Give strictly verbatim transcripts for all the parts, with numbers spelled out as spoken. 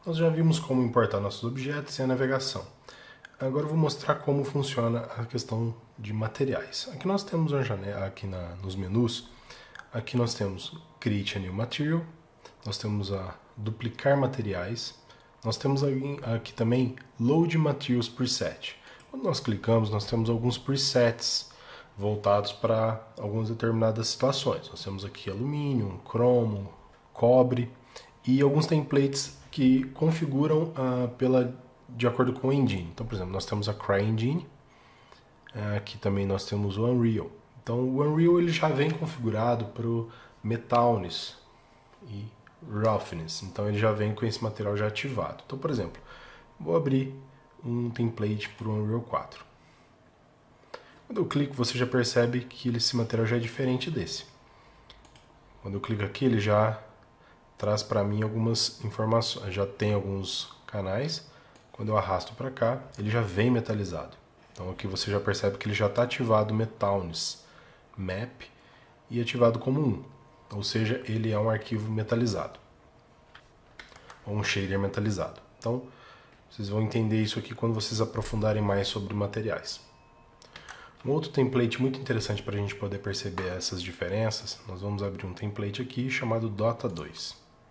Nós já vimos como importar nossos objetos e a navegação. Agora eu vou mostrar como funciona a questão de materiais. Aqui nós temos uma janela, aqui na, nos menus, aqui nós temos Create a New Material, nós temos a Duplicar Materiais, nós temos aqui, aqui também Load Materials Preset. Quando nós clicamos, nós temos alguns presets voltados para algumas determinadas situações. Nós temos aqui alumínio, cromo, cobre e alguns templates que configuram uh, pela, de acordo com o engine. Então, por exemplo, nós temos a CryEngine, uh, aqui também nós temos o Unreal. Então, o Unreal ele já vem configurado para o Metalness e Roughness. Então, ele já vem com esse material já ativado. Então, por exemplo, vou abrir um template para o Unreal quatro. Quando eu clico, você já percebe que esse material já é diferente desse. Quando eu clico aqui, ele já traz para mim algumas informações, já tem alguns canais. Quando eu arrasto para cá, ele já vem metalizado. Então aqui você já percebe que ele já está ativado Metalness Map e ativado como um, ou seja, ele é um arquivo metalizado, ou um shader metalizado. Então vocês vão entender isso aqui quando vocês aprofundarem mais sobre materiais. Um outro template muito interessante para a gente poder perceber essas diferenças, nós vamos abrir um template aqui chamado Dota dois.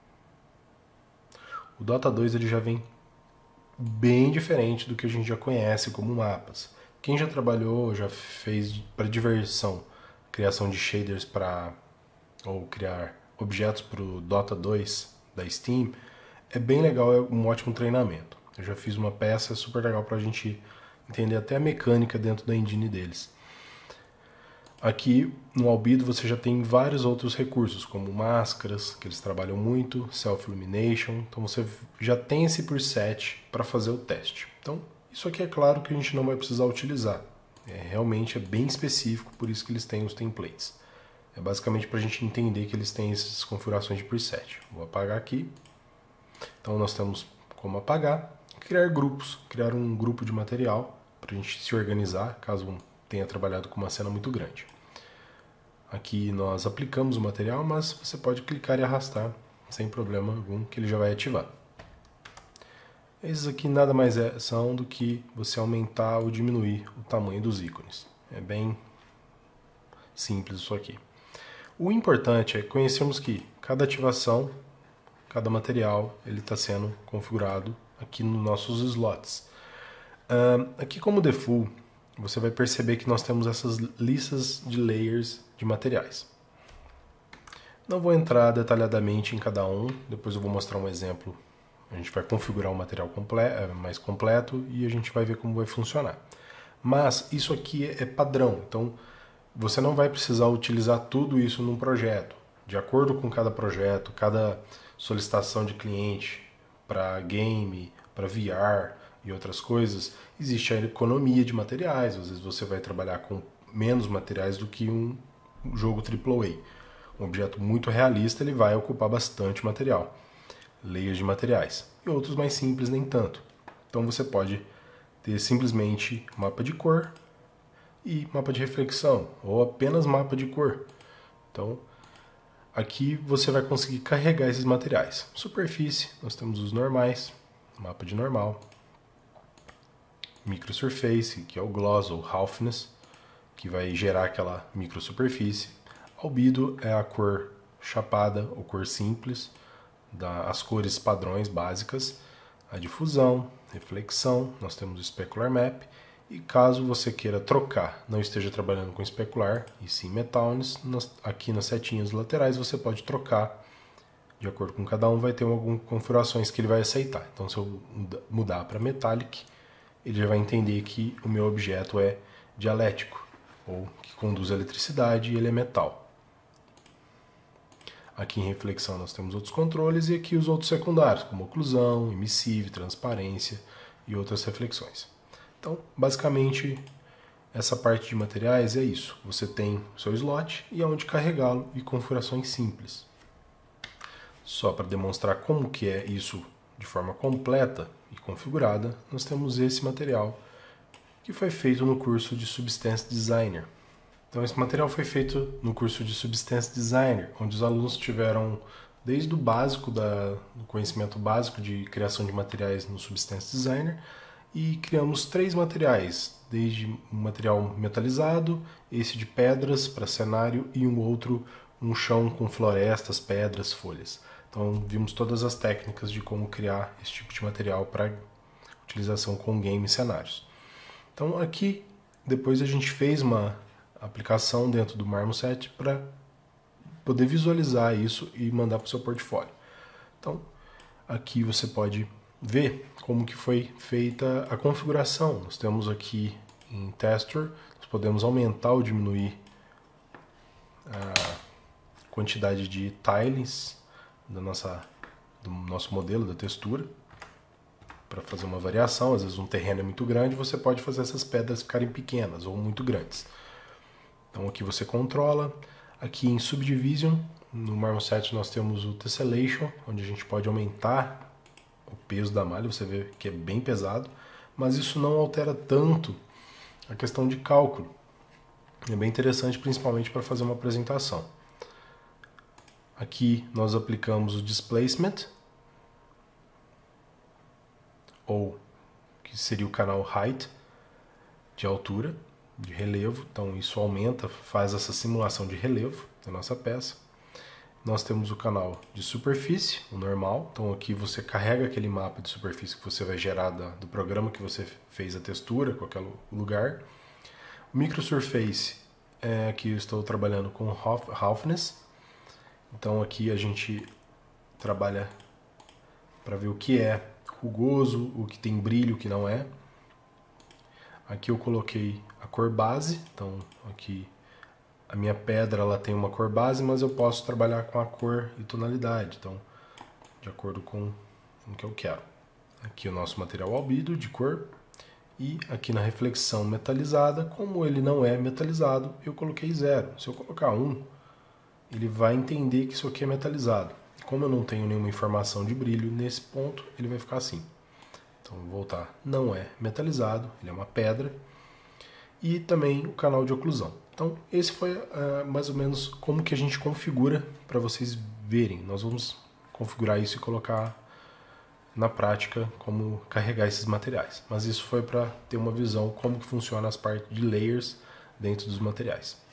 O Dota dois ele já vem bem diferente do que a gente já conhece como mapas. Quem já trabalhou, já fez para diversão, criação de shaders para ou criar objetos para o Dota dois da Steam, é bem legal, é um ótimo treinamento. Eu já fiz uma peça super legal para a gente entender até a mecânica dentro da engine deles. Aqui no Albedo você já tem vários outros recursos, como máscaras, que eles trabalham muito, Self-Illumination, então você já tem esse preset para fazer o teste. Então isso aqui é claro que a gente não vai precisar utilizar, é, realmente é bem específico, por isso que eles têm os templates. É basicamente para a gente entender que eles têm essas configurações de preset. Vou apagar aqui, então nós temos como apagar, criar grupos, criar um grupo de material para a gente se organizar, caso um tenha trabalhado com uma cena muito grande. Aqui nós aplicamos o material, mas você pode clicar e arrastar sem problema algum, que ele já vai ativar. Esses aqui nada mais é, são do que você aumentar ou diminuir o tamanho dos ícones. É bem simples isso aqui. O importante é conhecermos que cada ativação, cada material, ele está sendo configurado aqui nos nossos slots. Uh, aqui como default, você vai perceber que nós temos essas listas de layers de materiais. Não vou entrar detalhadamente em cada um, depois eu vou mostrar um exemplo. A gente vai configurar um material comple- mais completo e a gente vai ver como vai funcionar. Mas isso aqui é padrão, então você não vai precisar utilizar tudo isso num projeto. De acordo com cada projeto, cada solicitação de cliente para game, para V R e outras coisas, existe a economia de materiais. Às vezes você vai trabalhar com menos materiais do que um jogo triplo A. Um objeto muito realista ele vai ocupar bastante material, layers de materiais, e outros mais simples nem tanto. Então você pode ter simplesmente mapa de cor e mapa de reflexão, ou apenas mapa de cor. Então aqui você vai conseguir carregar esses materiais. Superfície, nós temos os normais, mapa de normal, microsurface, que é o gloss ou roughness, que vai gerar aquela microsuperfície. Albedo é a cor chapada ou cor simples, da, as cores padrões básicas. A difusão, reflexão, nós temos o specular map, e caso você queira trocar, não esteja trabalhando com especular e sim Metalness, aqui nas setinhas laterais você pode trocar. De acordo com cada um vai ter algumas configurações que ele vai aceitar. Então se eu mudar para Metallic, ele já vai entender que o meu objeto é dialético, ou que conduz a eletricidade e ele é metal. Aqui em reflexão nós temos outros controles e aqui os outros secundários, como oclusão, emissive, transparência e outras reflexões. Então, basicamente, essa parte de materiais é isso. Você tem o seu slot e aonde carregá-lo e configurações simples. Só para demonstrar como que é isso de forma completa e configurada, nós temos esse material que foi feito no curso de Substance Designer. Então esse material foi feito no curso de Substance Designer, onde os alunos tiveram desde o básico, da, do conhecimento básico de criação de materiais no Substance Designer, e criamos três materiais, desde um material metalizado, esse de pedras para cenário e um outro, um chão com florestas, pedras, folhas. Então vimos todas as técnicas de como criar esse tipo de material para utilização com game e cenários. Então aqui, depois a gente fez uma aplicação dentro do Marmoset para poder visualizar isso e mandar para o seu portfólio. Então, aqui você pode ver como que foi feita a configuração. Nós temos aqui em Texture, nós podemos aumentar ou diminuir a quantidade de tiles da nossa, do nosso modelo, da textura, para fazer uma variação. Às vezes um terreno é muito grande, você pode fazer essas pedras ficarem pequenas ou muito grandes. Então aqui você controla. Aqui em Subdivision, no Marmoset nós temos o Tessellation, onde a gente pode aumentar o peso da malha, você vê que é bem pesado, mas isso não altera tanto a questão de cálculo. É bem interessante, principalmente para fazer uma apresentação. Aqui nós aplicamos o Displacement, ou que seria o canal Height, de altura, de relevo. Então isso aumenta, faz essa simulação de relevo da nossa peça. Nós temos o canal de superfície, o normal. Então aqui você carrega aquele mapa de superfície que você vai gerar da, do programa que você fez a textura com aquele lugar. O microsurface, é, aqui eu estou trabalhando com roughness. Então aqui a gente trabalha para ver o que é rugoso, o que tem brilho, o que não é. Aqui eu coloquei a cor base, então aqui a minha pedra ela tem uma cor base, mas eu posso trabalhar com a cor e tonalidade, então de acordo com o que eu quero. Aqui o nosso material albedo de cor, e aqui na reflexão metalizada, como ele não é metalizado, eu coloquei zero. Se eu colocar um, ele vai entender que isso aqui é metalizado. Como eu não tenho nenhuma informação de brilho nesse ponto, ele vai ficar assim. Então vou voltar, não é metalizado, ele é uma pedra. E também o canal de oclusão. Então esse foi uh, mais ou menos como que a gente configura para vocês verem. Nós vamos configurar isso e colocar na prática como carregar esses materiais. Mas isso foi para ter uma visão como que funciona as partes de layers dentro dos materiais.